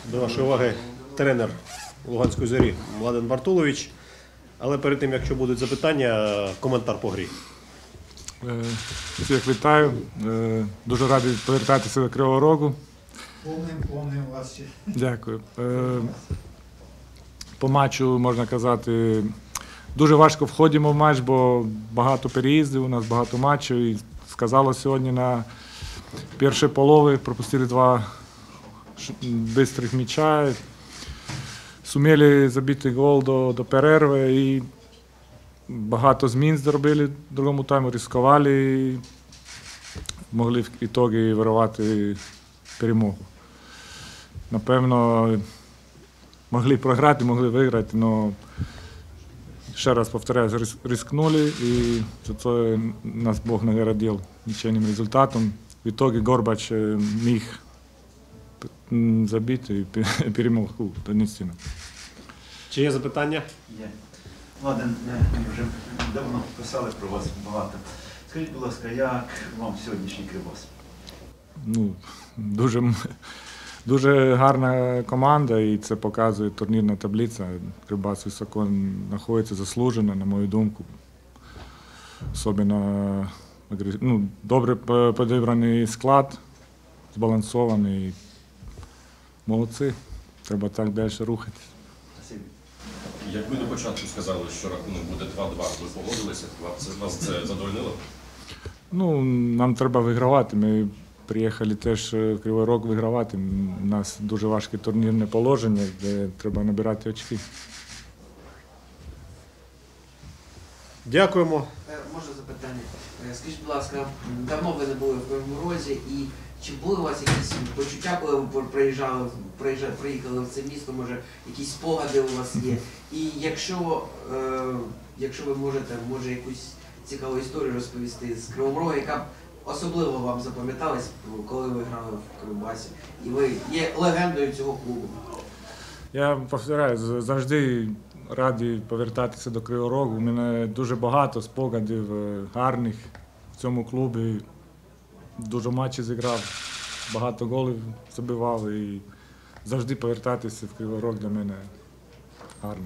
До вашої уваги тренер Луганської зорі Младен Бартулович. Але перед тим, якщо будуть запитання, коментар по грі. Всіх вітаю. Дуже радий повертатися до Кривого Рогу. Повним вас ще. Дякую. По матчу, можна казати, дуже важко входимо в матч, бо багато переїздів, у нас багато матчів. І сказало сьогодні на першій полові, пропустили два швидких м'яча. Суміли забити гол до перерви і багато змін зробили в другому таймі, ризикували і могли в ітогі вирвати перемогу. Напевно, могли програти, могли виграти, але ще раз повторяю, рискнули і за це нас Бог наградив нічийним результатом. В ітогі Горбач міг забити і перемогу донести. Чи є запитання? Є. Ладен, ми вже давно писали про вас багато. Скажіть, будь ласка, як вам сьогоднішній Кривбас? Ну, дуже гарна команда, і це показує турнірна таблиця. Кривбас високо знаходиться, заслужено, на мою думку. Особливо добре підібраний склад, збалансований. Молодці, треба так далі рухатись. Як ви до початку сказали, що рахунок буде 2-2, ви погодилися? Вас це задовольнило? Ну, нам треба вигравати. Ми приїхали теж в Кривий Рог вигравати. У нас дуже важке турнірне положення, де треба набирати очки. Дякуємо. Можна запитання? Скажіть, будь ласка, давно ви не були в Кривому Розі, і чи були у вас якісь почуття, коли ви приїхали в це місто, може, якісь спогади у вас є? І якщо ви можете, може, якусь цікаву історію розповісти з Кривого Рогу, яка б особливо вам запам'яталась, коли ви грали в Кривбасі, і ви є легендою цього клубу? Я повторяю, завжди радий повертатися до Кривого Рогу. У мене дуже багато спогадів гарних в цьому клубі. Дуже матчів зіграв, багато голів забивав і завжди повертатися в Кривий Рог для мене гарно.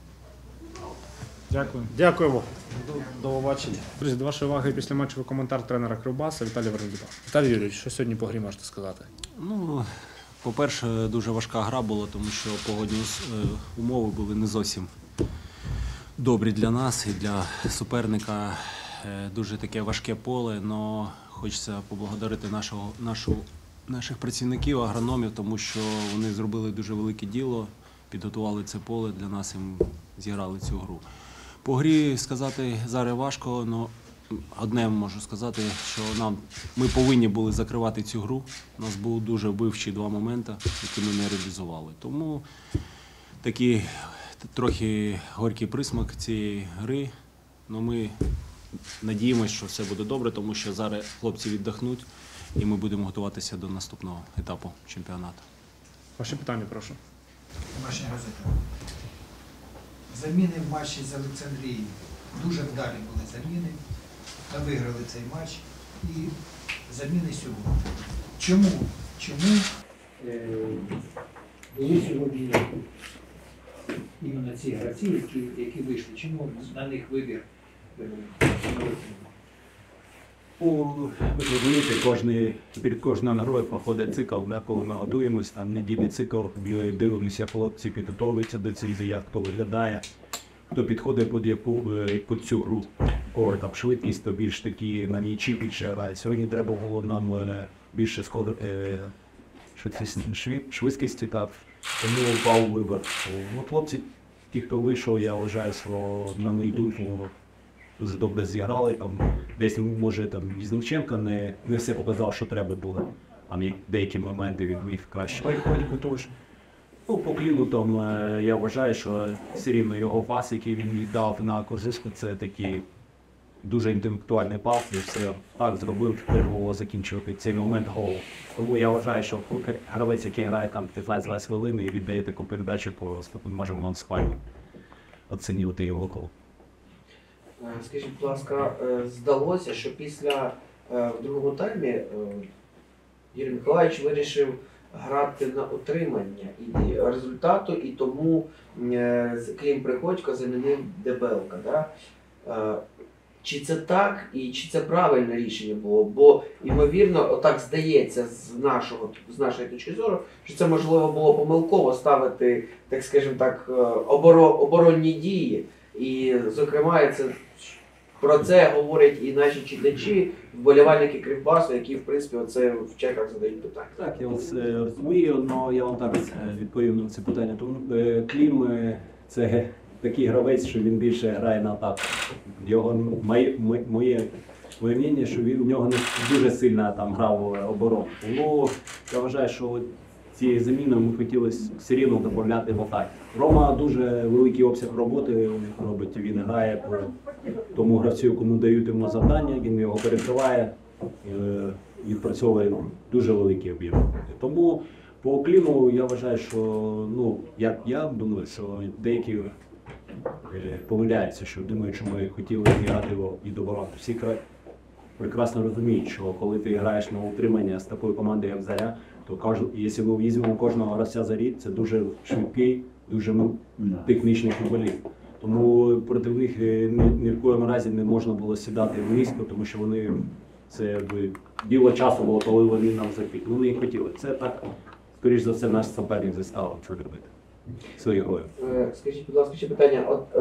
Дякую. Дякуємо. До побачення. Друзі, до вашої уваги післяматчевий коментар тренера Кривбаса Віталія Вернедюка. Віталій Юрійович, що сьогодні по грі можете сказати? Ну, по-перше, дуже важка гра була, тому що погодні умови були не зовсім добрі для нас і для суперника. Дуже таке важке поле, але хочеться поблагодарити наших працівників, агрономів, тому що вони зробили дуже велике діло, підготували це поле для нас і зіграли цю гру. По грі сказати зараз важко, але одне можу сказати, що ми повинні були закривати цю гру. У нас були дуже вбивчі два моменти, які ми не реалізували. Тому такий трохи горький присмак цієї гри. Но ми надіємося, що все буде добре, тому що зараз хлопці віддохнуть і ми будемо готуватися до наступного етапу чемпіонату. Ваші питання, прошу. Домашня газета. Заміни в матчі з Олександрією. Дуже вдалі були заміни. Та виграли цей матч. І заміни сьогодні. Чому були сьогодні іменно ці гравці, які вийшли? Чому на них вибір? Ви розумієте, перед кожною грою проходить цикл, коли ми готуємося, там недільний цикл, дивимося, хлопці підготовуються до цієї, як хто виглядає, хто підходить під цю гру. Кого там швидкість, то більш такі на м'ячі більше грає. Сьогодні треба було нам більше швидкості, тому впав вибір. Хлопці, ті, хто вийшов, я вважаю, що на мою думку, дуже добре зіграли, там, десь, може, там, Візниченко не все показав, що треба було, а деякі моменти він міг краще. Ну, по Кліну, там, я вважаю, що все рівно його пас, який він віддав на Коржишку, це такий дуже інтелектуальний пас, і все так зробив, тепер було закінчувати цей момент голу. Тому я вважаю, що гравець, який грає там 15-20 хвилин і віддає таку передачу, просто можемо схвально оцінювати його гол. Скажіть, будь ласка, здалося, що після в другому таймі Юрій Миколаївич вирішив грати на отримання і результату, і тому Клім Приходько замінив Дебелка. Да? Чи це так і чи це правильне рішення було? Бо, ймовірно, отак здається з нашої точки зору, що це можливо було помилково ставити, так скажімо так, оборонні дії. І, зокрема, про це говорять і наші читачі, вболівальники Кривбасу, які, в принципі, оце в чатах задають питання. Так, я вас розумію, але я вам так відповім на це питання. Тому Клім це такий гравець, що він більше грає на атаку. Моє мнення, що в нього не дуже сильно там грав оборону. Тому я вважаю, що цією заміною ми хотіли все рівно додати в атаку. Рома дуже великий обсяг роботи робить, він грає по тому гравцю, кому дають йому завдання, він його перекриває і відпрацьовує дуже великий об'єм. Тому по Кліму я вважаю, що я думаю, що деякі помиляються, що думають, що ми хотіли грати його і до оборони. Всі прекрасно розуміють, що коли ти граєш на утримання з такою командою, як Заря, то якщо ми візьмемо кожного гравця Зарі, це дуже швидкий, дуже технічний футболіст. Тому проти них ні в коєму разі не можна було сідати низько, тому що вони, це діло часу було, коли вони нам закрити. Вони і хотіли. Це так, скоріш за все, наш суперник заставив що робити своєю грою. Скажіть, будь ласка, ще питання.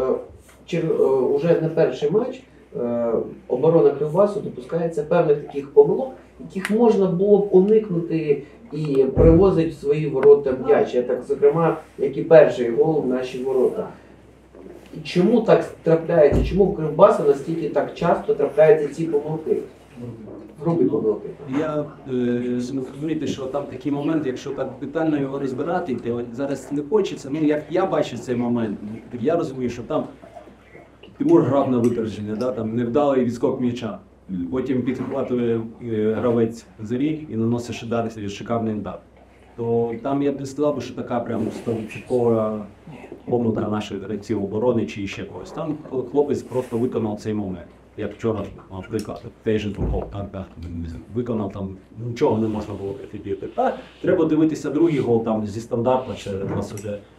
Уже не перший матч оборона Кривбасу допускається певних таких помилок, яких можна було б уникнути і привозити в свої ворота м'яч. Так, зокрема, як і перший гол в наші ворота. І чому так трапляється? Чому в Кривбасу настільки так часто трапляються ці помилки? Грубі помилки. Я розумієте, що там такий момент, якщо так детально його розбирати, то зараз не хочеться. Як я бачу цей момент, я розумію, що там Тимур грав на випередження, да, там невдалий відскок м'яча. Потім підхватує гравець Зарі і наносить шикарний удар. То там я б не сказав, що така прям 100% помилка наших гравців оборони чи ще когось. Там хлопець просто виконав цей момент. Як вчора, наприклад, той же футбол, виконав там, нічого не можна було прихідити. Треба дивитися другий гол там зі стандарту, чи нас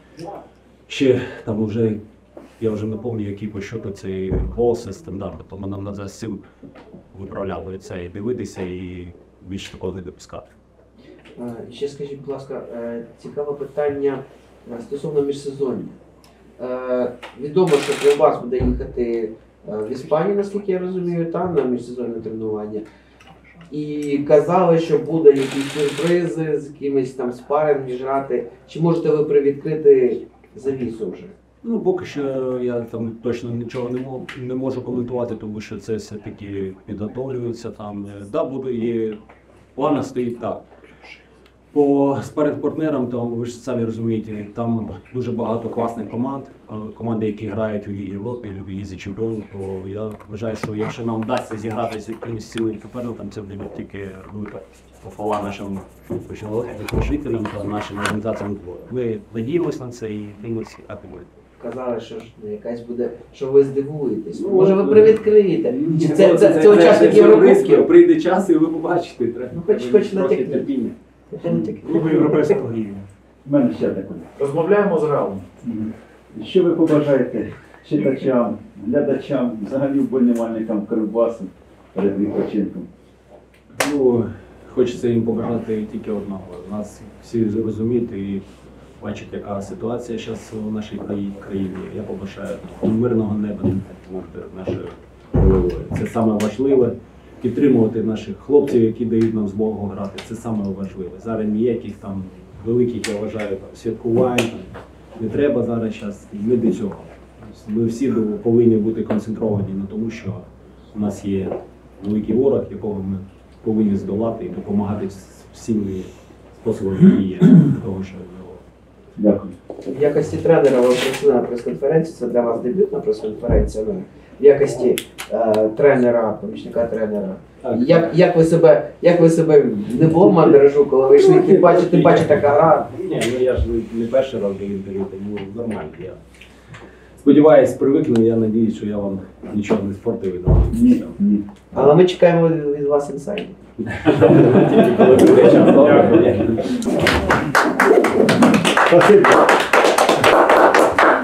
ще там вже, я вже не пам'ятаю, який по щоту цей гол зі стандарту, тому нам треба з цим виправляти це і дивитися і більше такого не допускати. Ще скажіть, будь ласка, цікаве питання стосовно міжсезоння. Відомо, що Кривбас буде їхати в Іспанію, наскільки я розумію, там на міжсезонне тренування. І казали, що буде якісь сюрпризи, з якимись там спаринги грати. Чи можете ви привідкрити завісу вже? Ну, поки що я там точно нічого не можу коментувати, тому що це все-таки підготовлюється там. Да, буде і план стоїть так. По спаринг-партнерам, там, ви ж самі розумієте, там дуже багато класних команд, команди, які грають у Європі, в Лізі Чемпіонів, то я вважаю, що якщо нам вдасться зіграти з якимось сильним суперником, це буде тільки велика похвала нашим жителям та нашим організаціям. Ми надіємося на це і дивимося, як буде. Казали, що ж якась буде, що ви здивуєтесь. Може ви привідкриєте? Чи це учасник Єврокубків? Прийде час і ви побачите. Ну, хоч натякніть. Клубу європейського рівня. У мене ще таке. Розмовляємо з Реалом. Що ви побажаєте читачам, глядачам, взагалі вболівальникам Кривбасу перед відпочинком? Ну, хочеться їм побажати тільки одного. Нас всі розуміти і бачити, яка ситуація зараз у нашій країні. Я побажаю мирного неба над нашою головою. Це саме важливе. Підтримувати наших хлопців, які дають нам змогу грати. Це саме важливе. Зараз ніяких там великих, я вважаю, там, святкувань не треба зараз. Ми до цього. Ми всі повинні бути концентровані на тому, що у нас є великий ворог, якого ми повинні здолати і допомагати всіми способами, які є для того, що його. Дякую. В якості тренера ви прийшли на прес-конференцію, це для вас дебютна прес-конференція. В якості тренера, помічника тренера. Як ви себе не було мандражу, коли ви йшли, тим паче така гра? Ні, ну я ж не перший раз даю інтерв'ю, тому нормально. Я сподіваюсь, привикну, я сподіваюся, що я вам нічого не спортив. Ні. Але ми чекаємо від вас інсайдів. Тільки коли буде час. Добре. Спасибо.